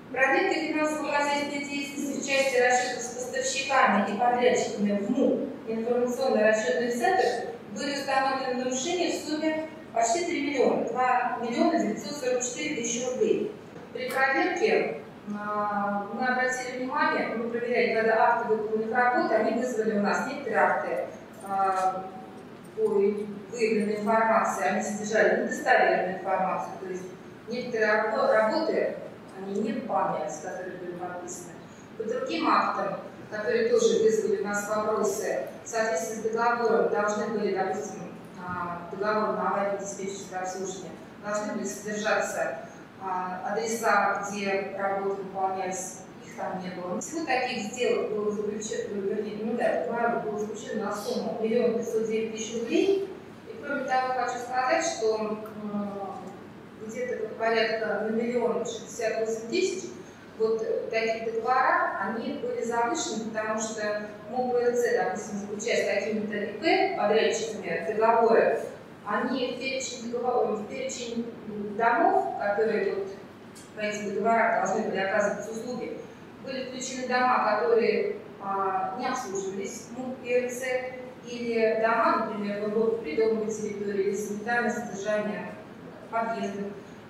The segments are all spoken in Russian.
Проверка финансово-хозяйственной деятельности в части расчетов с поставщиками и подрядчиками в МУ информационно-расчетный центр были установлены нарушения в сумме почти 3 миллиона, 2 миллиона 944 тысячи рублей. При проверке мы обратили внимание, мы проверяли, когда акты выполненных работ, они вызвали у нас некоторые акты по выявленной информации, они содержали недостоверную информацию, то есть некоторые работы они не выполнялись, которые были подписаны. По другим актам, которые тоже вызвали у нас вопросы, в соответствии с договором должны были, допустим, договор на аварийное диспетчерское обслуживание, должны были содержаться адреса, где работы выполнялись, их там не было. Всего таких сделок было заключено, было заключено на сумму 1 509 000 рублей. И кроме того, хочу сказать, что где-то порядка на 1 068 000 вот таких договоров, они были завышены, потому что МОПРЦ, допустим, заключая с какими-то ИП, подрядчиками договоры, они в перечень домов, которые вот по этим договорам должны были оказывать услуги, были включены дома, которые не обслуживались в МОПРЦ, или дома, например, в придомовой территории, или санитарное содержание подъездов.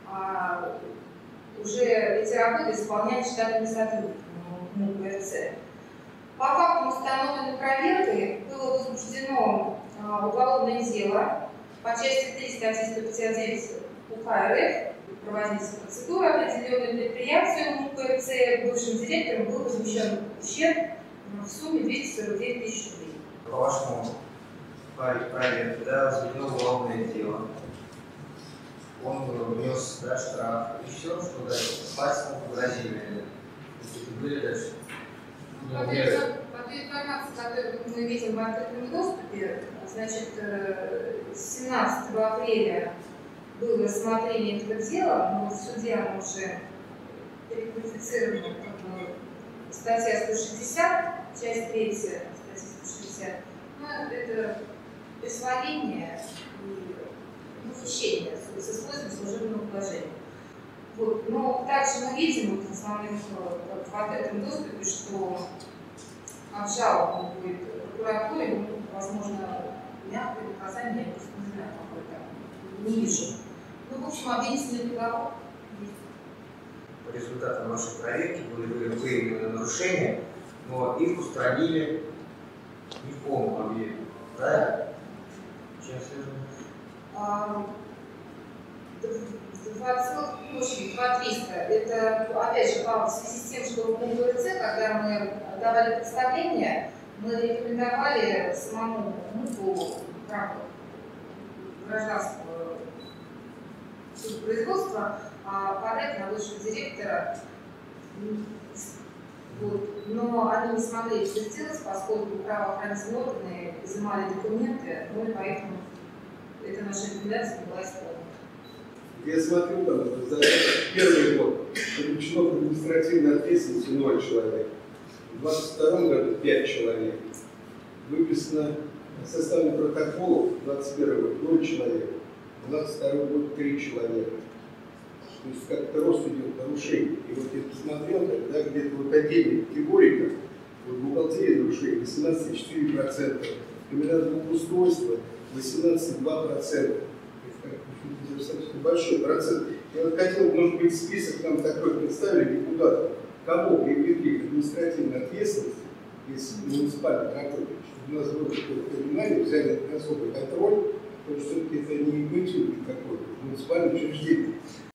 Уже эти работы исполняют штатными сотрудниками МУПРЦ. По фактам установленной проверкой было возбуждено уголовное дело по части 3 статьи 159 УК РФ. Проводится процедура, определенная предприятию МУПРЦ, бывшим директором был возмещен ущерб в сумме 249 000 рублей. По вашему проверке, заведено уголовное дело. Он внес штраф, и все, что дальше? Пальцем погрозили. Какие-то были дальше? По той информации, которую мы видим в открытом доступе, значит, 17 апреля было рассмотрение этого дела, но в суде оно уже переквалифицировано, статья 160, часть 3, статья 160. Это присвоение и хищение с использованием служебного положения. Вот. Но также мы видим в основном в открытом доступе, что обжалован будет прокуратуре, возможно, мягкое наказание, я просто не знаю, какое-то, не вижу. Ну, в общем, обвинительный приговор есть. По результатам нашей проверки были выявлены нарушения, но их устранили не в полном объеме. Правильно? Чем связано? 2,300. Это, опять же, в связи с тем, что в МУПРЦ, когда мы давали представление, мы рекомендовали самому МУПу в рамках гражданского судопроизводства подать на высшего директора. Вот. Но они не смогли это сделать, поскольку правоохранительные органы изымали документы, ну и поэтому эта наша рекомендация была исполнена. Я смотрю, там, за первый год привлечено к административной ответственности 0 человек, в 2022 году 5 человек, выписано составлен протоколов в 2021 год 0 человек, в 2022 год 3 человека. То есть как-то рост идет нарушений. И вот я посмотрел, да, где-то вот отдельная категория, вот бухгалтерия нарушений 18,4%, комбинат благоустройства 18,2%. Достаточно большой процент. Я вот хотел, может быть, список нам такой представили депутатов, кого привлекли к административной ответственности, если муниципальный работает, чтобы у нас было такое понимание, взяли особый контроль, потому что все-таки это не бытие какое-то, муниципальное учреждение.